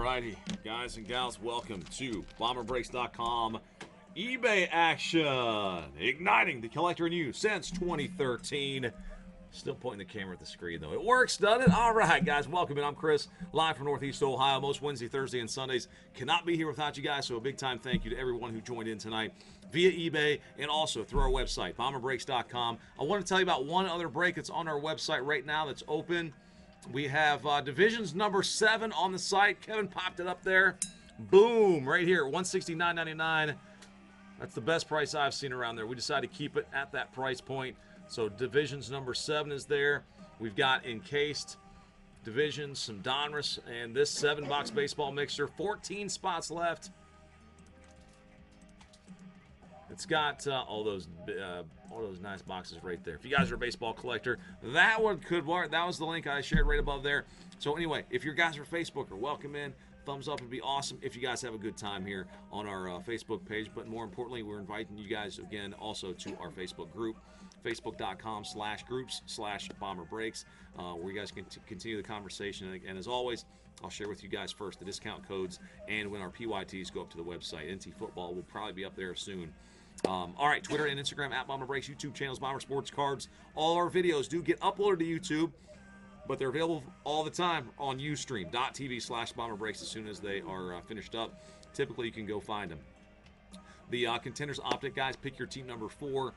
Alrighty, guys and gals, welcome to bomberscc.com eBay action. Igniting the collector in you since 2013. Still pointing the camera at the screen, though. It works, doesn't it? All right, guys, welcome in. I'm Chris, live from Northeast Ohio. Most Wednesday, Thursday, and Sundays. Cannot be here without you guys, so a big-time thank you to everyone who joined in tonight via eBay and also through our website, bomberscc.com. I want to tell you about one other break that's on our website right now that's open. We have Divisions number 7 on the site. Kevin popped it up there. Boom, right here, $169.99. That's the best price I've seen around there. We decided to keep it at that price point. So Divisions number 7 is there. We've got encased Divisions, some Donruss, and this 7-box baseball mixer. 14 spots left. It's got all those nice boxes right there. If you guys are a baseball collector, that one could work. That was the link I shared right above there. So anyway, if you guys are Facebooker, welcome in. Thumbs up would be awesome if you guys have a good time here on our Facebook page. But more importantly, we're inviting you guys again also to our Facebook group, facebook.com/groups/bomberbreaks, where you guys can continue the conversation. And as always, I'll share with you guys first the discount codes and when our PYTs go up to the website. NT Football will probably be up there soon. All right, Twitter and Instagram at Bomber Breaks, YouTube channels, Bomber Sports Cards. All our videos do get uploaded to YouTube, but they're available all the time on Ustream.tv/Bomber Breaks as soon as they are finished up. Typically, you can go find them. The Contenders Optic guys, pick your team number 4.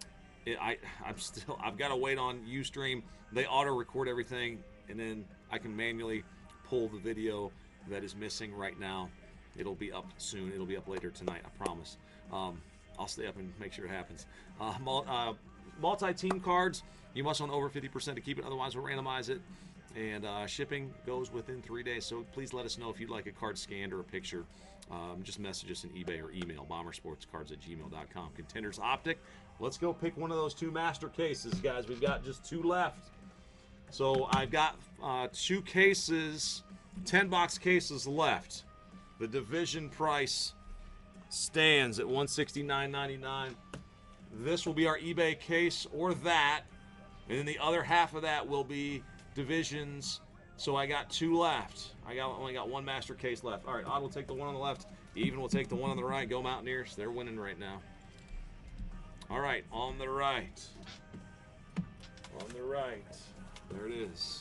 I've got to wait on Ustream. They auto-record everything, and then I can manually pull the video that is missing right now. It'll be up soon. It'll be up later tonight, I promise. I'll stay up and make sure it happens. Multi-team cards, you must own over 50% to keep it, otherwise we'll randomize it. And shipping goes within 3 days, so please let us know if you'd like a card scanned or a picture. Just message us in eBay or email, bombersportscards@gmail.com. Contenders Optic, let's go pick one of those 2 master cases, guys. We've got just 2 left. So I've got 2 cases, 10-box cases left. The division price stands at $169.99. This will be our eBay case or that, and then the other half of that will be divisions. So I got 2 left. Only got 1 master case left. All right, Odd will take the one on the left. Even will take the one on the right. Go Mountaineers. They're winning right now. All right, on the right. On the right. There it is.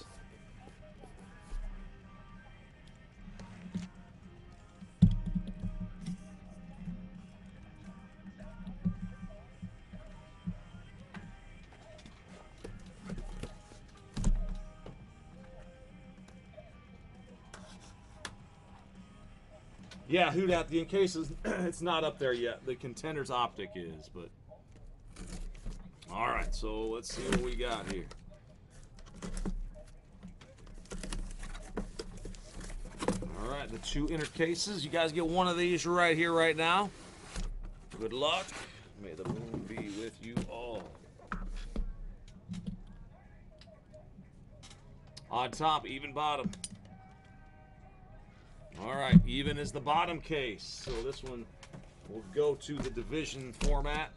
Yeah, who dat? The encases, it's not up there yet. The Contenders Optic is, but all right. So let's see what we got here. All right, the 2 inner cases. You guys get one of these right here, right now. Good luck. May the moon be with you all. Odd top, even bottom. All right, even is the bottom case. So this one will go to the division format.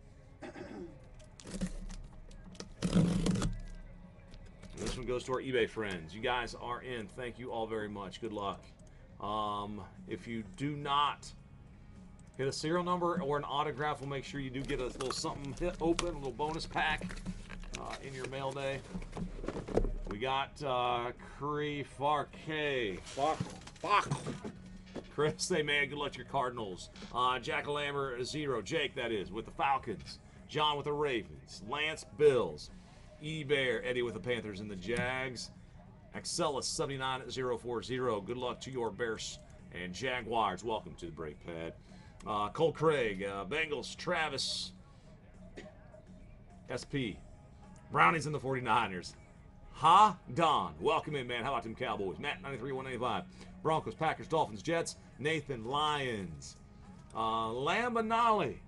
This one goes to our eBay friends. You guys are in. Thank you all very much. Good luck. If you do not hit a serial number or an autograph, we'll make sure you do get a little something hit open, a little bonus pack in your mail day. We got Cree Farke. Fuck. Chris, they may good luck to your Cardinals. Jack Lambert, 0. Jake, that is, with the Falcons. John with the Ravens. Lance, Bills. E-Bear, Eddie with the Panthers and the Jags. Axelis, 79040. Good luck to your Bears and Jaguars. Welcome to the BreakPad. Cole Craig, Bengals. Travis, SP. Brownies and the 49ers. Don, welcome in, man. How about them Cowboys? Matt, 93-195. Broncos, Packers, Dolphins, Jets. Nathan, Lions. Lambo Nolly.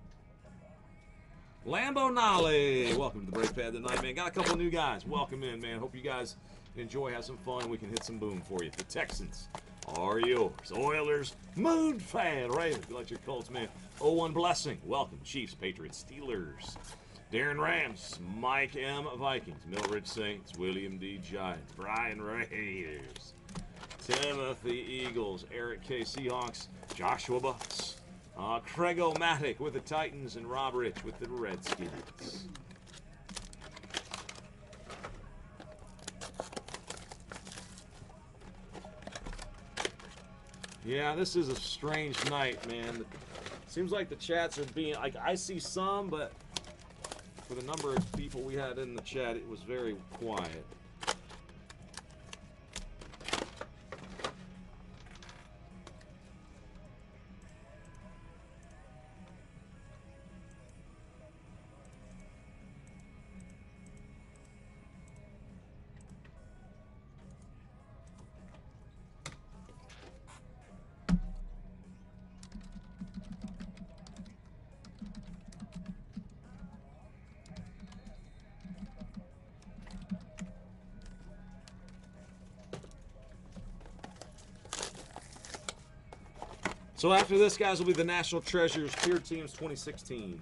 Welcome to the BreakPad tonight, man. Got a couple new guys. Welcome in, man. Hope you guys enjoy, have some fun. We can hit some boom for you. The Texans are yours. Oilers, Moon Fan, Ravens. Good luck to your Colts, man. 0-1 Blessing. Welcome. Chiefs, Patriots, Steelers. Darren Rams, Mike M. Vikings, Millridge Saints, William D. Giants, Brian Raiders, Timothy Eagles, Eric K. Seahawks, Joshua Bucks, Craig O'Matic with the Titans, and Rob Rich with the Redskins. Yeah, this is a strange night, man. Seems like the chats are being, like, I see some, but for the number of people we had in the chat, it was very quiet. So after this, guys, will be the National Treasures Tier Teams 2016.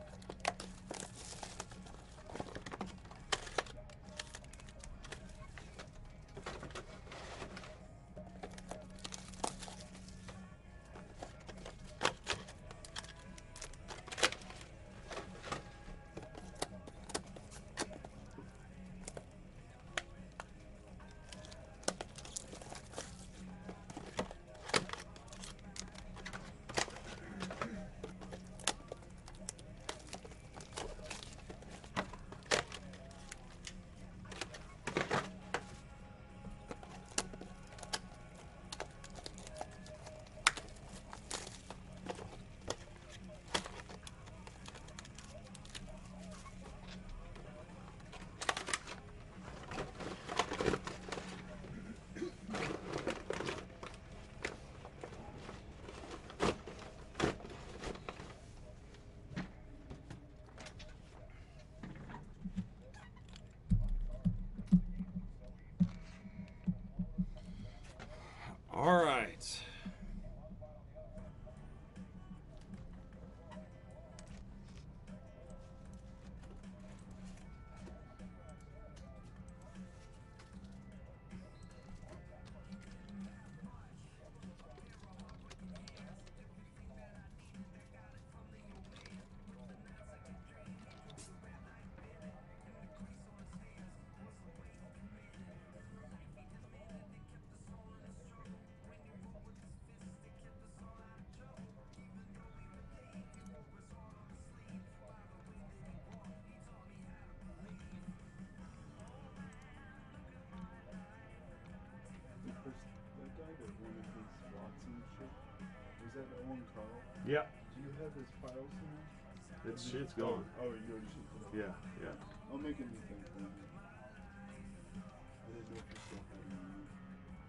All right. Yep. Do you have his files in there? It's gone. Oh, you already shipped it out. Yeah, yeah. I'll make a new thing for you. I didn't know if you still had it in there.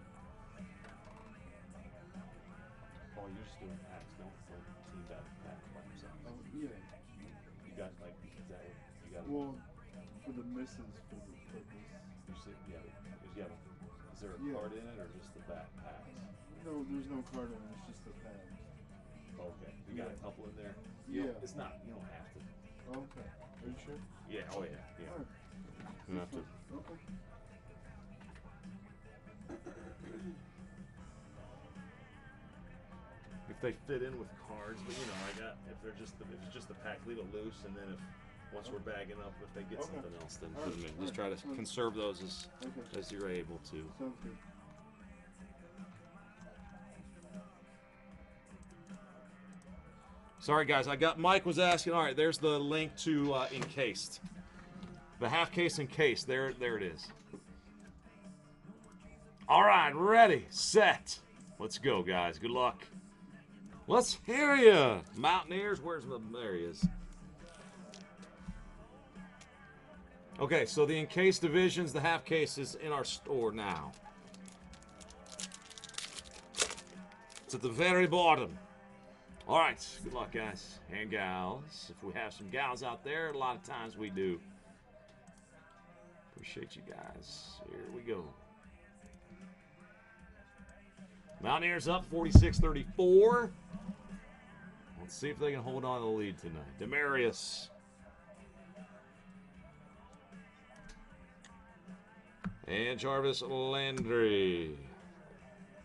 Paul, you're just doing packs, don't like teams out of packs by yourself. Oh, yeah. You got like, is that what you got? Well, for the missions, for the purpose. You see, is there a card in it or just the back packs? No, there's no card in it. It's just the pad. Okay, you got a couple in there? Yeah. It's not, you don't have to. Okay. Are you sure? Yeah, oh yeah, yeah. All right. You don't have to. Okay. If they fit in with cards, but you know, if it's just the pack, leave it loose, and then once we're bagging up, if they get something else, then put them in. Just try to conserve those as you're able to. Sounds good. Sorry, guys. Mike was asking. All right, there's the link to Encased. The half case Encased. There it is. All right, ready, set. Let's go, guys. Good luck. Let's hear you. Mountaineers, there he is. Okay, so the Encased divisions, the half case is in our store now. It's at the very bottom. All right, good luck, guys and gals. If we have some gals out there, a lot of times we do. Appreciate you guys. Here we go. Mountaineers up 46-34. Let's see if they can hold on to the lead tonight. Demarius. And Jarvis Landry.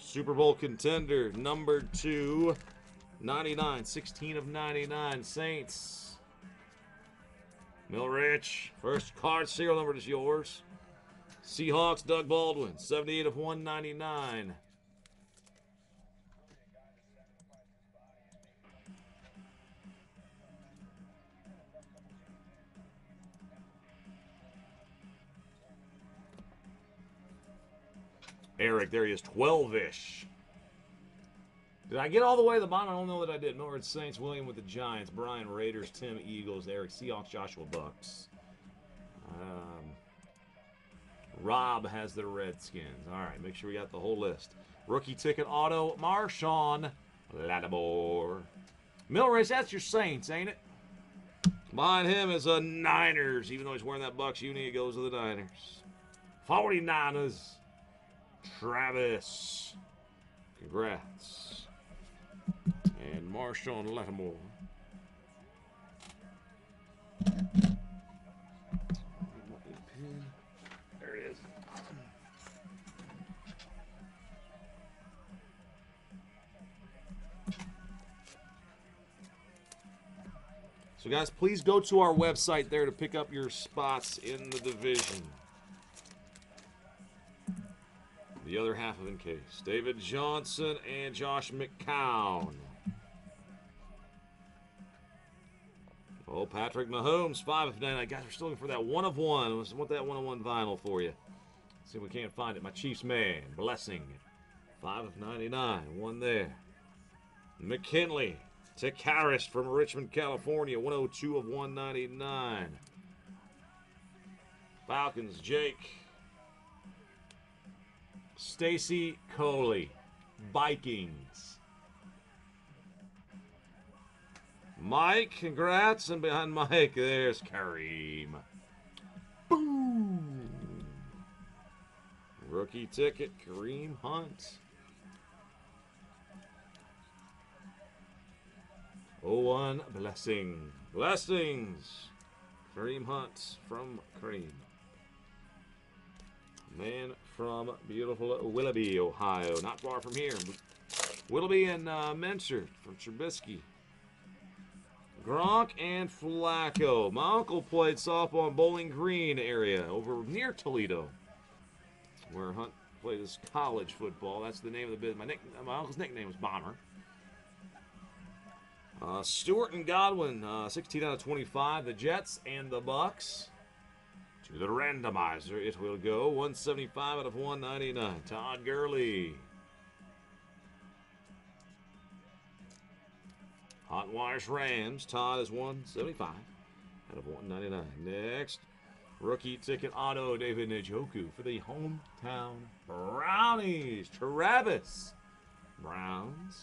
Super Bowl contender, number 2, 99, 16 of 99, Saints. Milrich, first card serial number is yours. Seahawks, Doug Baldwin, 78 of 199. Eric, there he is, 12-ish. Did I get all the way to the bottom? I don't know that I did. Millard Saints, William with the Giants, Brian Raiders, Tim Eagles, Eric Seahawks, Joshua Bucks. Rob has the Redskins. All right, make sure we got the whole list. Rookie ticket auto, Marshawn Lattimore. Millrace, that's your Saints, ain't it? Behind him is a Niners. Even though he's wearing that Bucks uni, he goes to the Niners. 49ers. Travis. Congrats. And Marshawn Lattimore. There it is. So guys, please go to our website there to pick up your spots in the division. The other half of Encase. David Johnson and Josh McCown. Oh, Patrick Mahomes, 5 of 9. Guys, we're still looking for that 1 of 1. I want that 1 of 1 vinyl for you. See if we can't find it. My Chiefs man, Blessing. 5 of 99. One there. McKinley. Takaris from Richmond, California. 102 of 199. Falcons, Jake. Stacy Coley, Vikings. Mike, congrats. And behind Mike, there's Kareem. Boom. Rookie ticket, Kareem Hunt. 01, Blessing. Blessings. Kareem Hunt from Kareem. Man from beautiful Willoughby, Ohio. Not far from here. Willoughby and Mencher from Trubisky. Gronk and Flacco. My uncle played softball in Bowling Green area over near Toledo, where Hunt played his college football. That's the name of the business. My uncle's nickname was Bomber. Stewart and Godwin, 16 out of 25. The Jets and the Bucks. To the randomizer, it will go 175 out of 199. Todd Gurley. Hot Wires Rams. Todd is 175 out of 199. Next, rookie ticket auto, David Njoku for the hometown Brownies. Travis. Browns.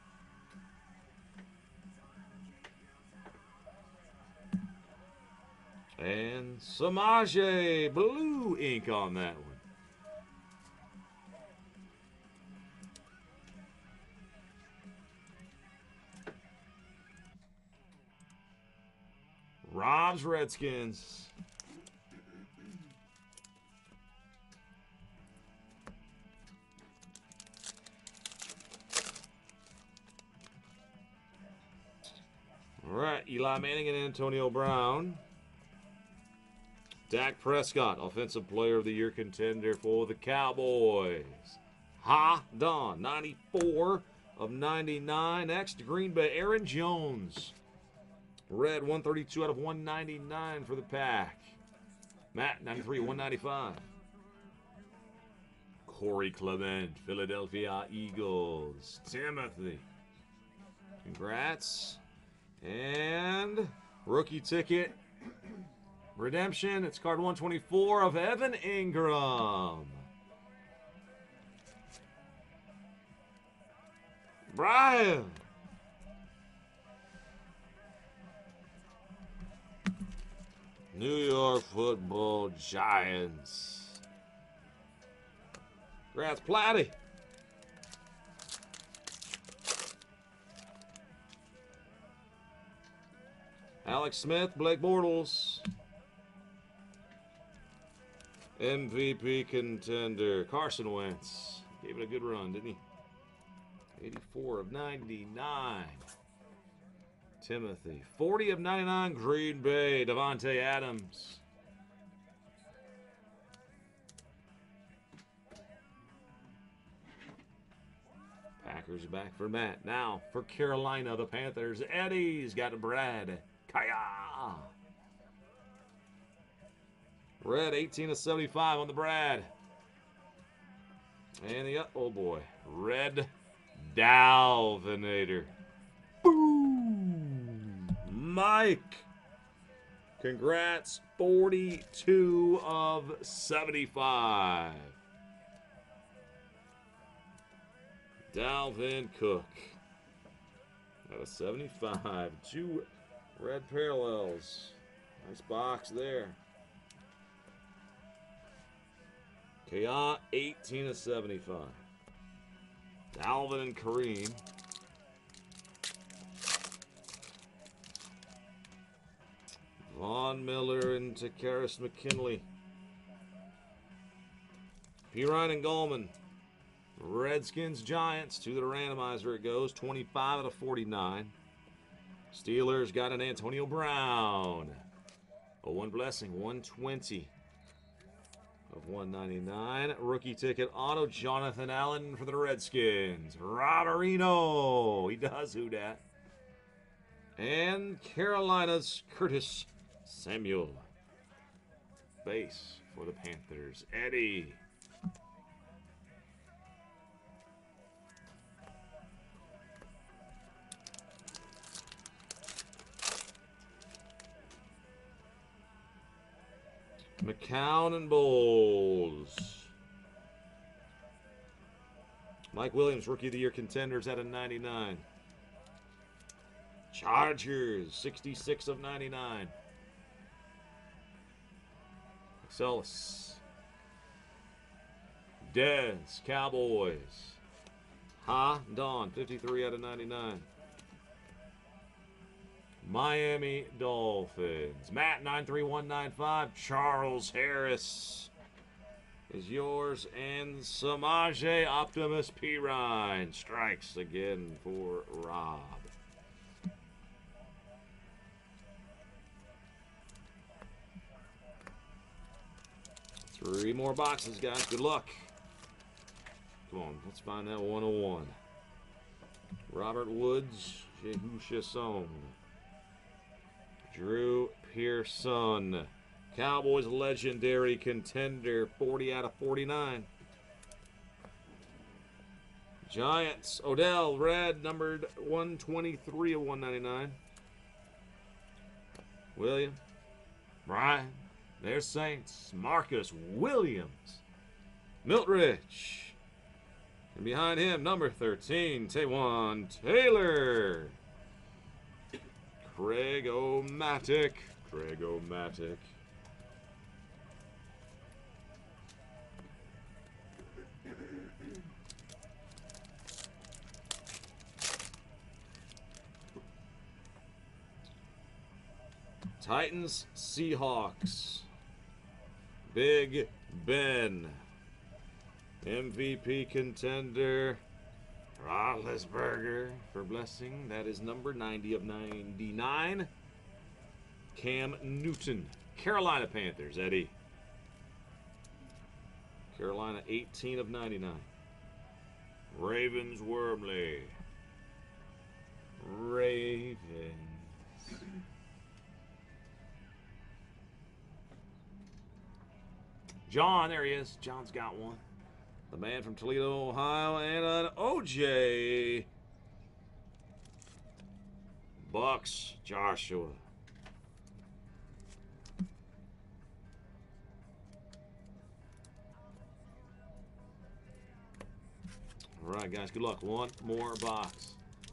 And Samaje, blue ink on that one. Rob's Redskins. All right, Eli Manning and Antonio Brown. Dak Prescott, Offensive Player of the Year contender for the Cowboys. Ha Don, 94 of 99. Next, Green Bay, Aaron Jones. Red, 132 out of 199 for the Pack. Matt, 93, 195. Corey Clement, Philadelphia Eagles. Timothy. Congrats. And rookie ticket. Redemption, it's card 124 of Evan Ingram. Brian. New York Football Giants. Congrats, Platty. Alex Smith, Blake Bortles. MVP contender, Carson Wentz. Gave it a good run, didn't he? 84 of 99. Timothy. 40 of 99, Green Bay, Devontae Adams. Packers back for Matt. Now for Carolina, the Panthers. Eddie's got Brad. Kaya. Red, 18 of 75 on the Brad. And the, oh boy, Red Dalvinator. Boom! Mike. Congrats, 42 of 75. Dalvin Cook. Out of 75. 2 red parallels. Nice box there. Kaya, 18 of 75. Dalvin and Kareem. Von Miller and Takaris McKinley. P. Ryan and Goldman. Redskins, Giants. To the randomizer it goes. 25 out of 49. Steelers got an Antonio Brown. A one blessing. 120 of 199. Rookie ticket auto. Jonathan Allen for the Redskins. Roberino. He does who dat. And Carolina's Curtis Samuel. Base for the Panthers. Eddie. McCown and Bowles. Mike Williams, Rookie of the Year Contenders at a 99. Chargers, 66 of 99. Excelis. Dez, Cowboys. Don, 53 out of 99. Miami Dolphins. Matt, 93195. Charles Harris is yours. And Samaje Optimus P. Ryan strikes again for Rob. Three more boxes, guys. Good luck. Come on, let's find that 101. Robert Woods, Jehu Chasson. Drew Pearson. Cowboys legendary contender, 40 out of 49. Giants, Odell, red, numbered 123 of 199. William, Brian, there's Saints, Marcus Williams. Milt Rich. And behind him, number 13, Taywan Taylor. Craig-O-Matic. Craig-O-Matic. Titans, Seahawks. Big Ben. MVP contender. Roethlisberger for blessing. That is number 90 of 99. Cam Newton. Carolina Panthers, Eddie. Carolina, 18 of 99. Ravens, Wormley. Ravens. John, there he is. John's got one. The man from Toledo, Ohio, and an OJ. Bucks, Joshua. All right, guys, good luck. One more box.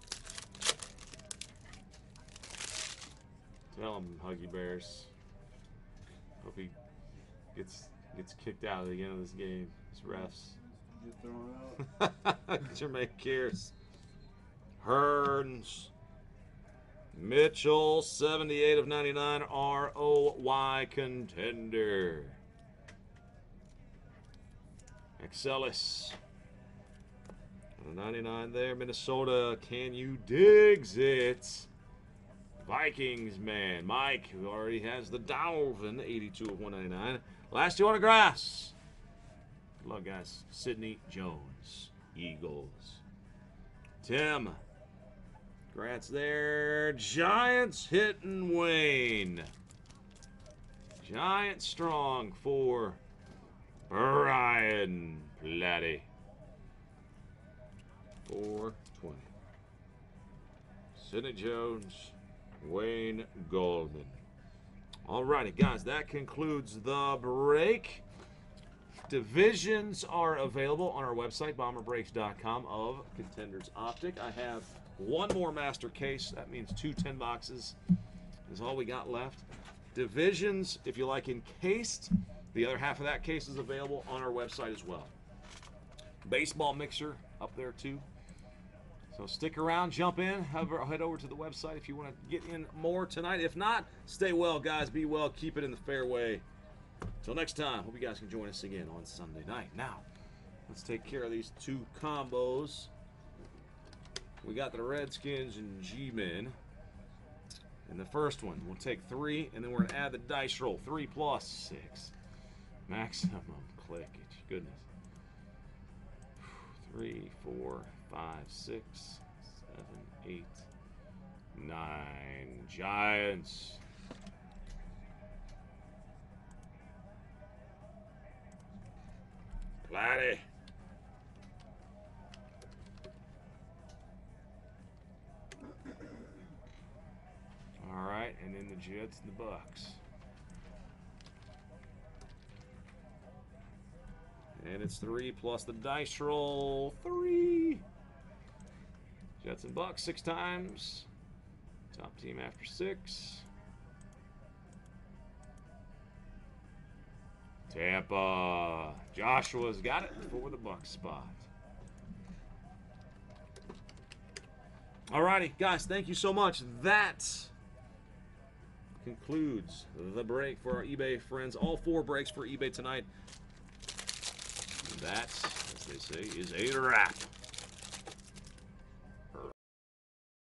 Tell him, Huggy Bears. Hope he gets kicked out at the end of this game. These refs. Get thrown out. Jermaine Kears. Hearns. Mitchell, 78 of 99. ROY contender. Excelis. 199 there. Minnesota, can you digs it? Vikings, man. Mike, who already has the Dolphin, 82 of 199. Last two autographs. Good luck, guys. Sidney Jones, Eagles. Tim, congrats there. Giants hitting Wayne. Giant strong for Brian Platty. 420. Sidney Jones, Wayne Goldman. Alrighty, guys, that concludes the break. Divisions are available on our website, bomberscc.com, of Contenders Optic. I have one more master case. That means 2 10 boxes is all we got left. Divisions, if you like encased, the other half of that case is available on our website as well. Baseball mixer up there too. So stick around, jump in, head over to the website if you want to get in more tonight. If not, stay well, guys. Be well. Keep it in the fairway. Until next time, hope you guys can join us again on Sunday night. Now, let's take care of these 2 combos. We got the Redskins and G-Men. And the first one, we'll take 3, and then we're going to add the dice roll. 3 plus 6. Maximum clickage. Goodness. 3, 4, 5, 6, 7, 8, 9. Giants. Platty. All right, and then the Jets and the Bucks. And it's 3 plus the dice roll. 3. Jets and Bucks 6 times. Top team after 6. Tampa. Joshua's got it for the Bucks spot. Alrighty, guys, thank you so much. That concludes the break for our eBay friends. All 4 breaks for eBay tonight. That, as they say, is a wrap.